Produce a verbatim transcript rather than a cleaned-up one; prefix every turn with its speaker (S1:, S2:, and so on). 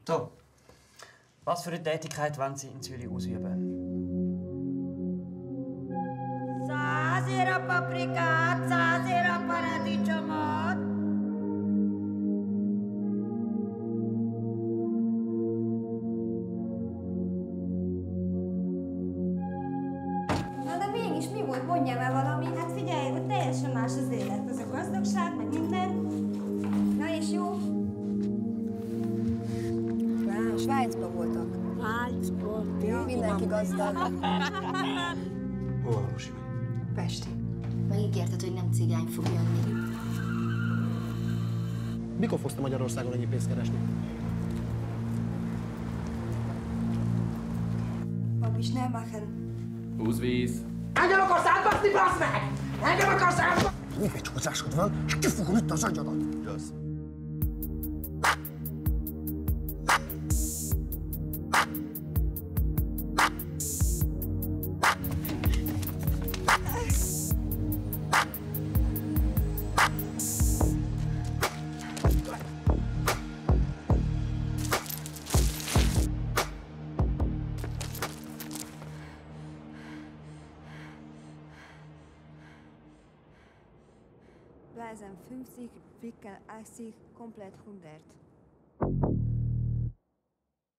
S1: So. Was für eine Tätigkeit wollen Sie in Zürich ausüben?
S2: Sasira paprika, sasira paradičomot.
S3: Na de mégis mi volt? Mondjál már valami. Hát figyelj, hogy teljesen más az élet. Az a gazdagság, meg minden. Na és jó? Svájcban voltak.
S2: Svájcban?
S3: Ja, mindenki gazdag.
S4: Hol van Lusi?
S3: Pesti.
S5: Megígérted, hogy nem cigány fog jönni.
S4: Mikor fogsz te Magyarországon ennyi pénzt keresni?
S3: Papi, schnell machen.
S6: Húzvíz!
S7: Engem akarsz átbaszni, bassz meg! Engem akarsz átbaszni!
S4: Még egy csúszásod van, és kifogom itt az agyadat. Jössz.
S3: Blazen fünfzig, Wickel achtzig, komplett hundert.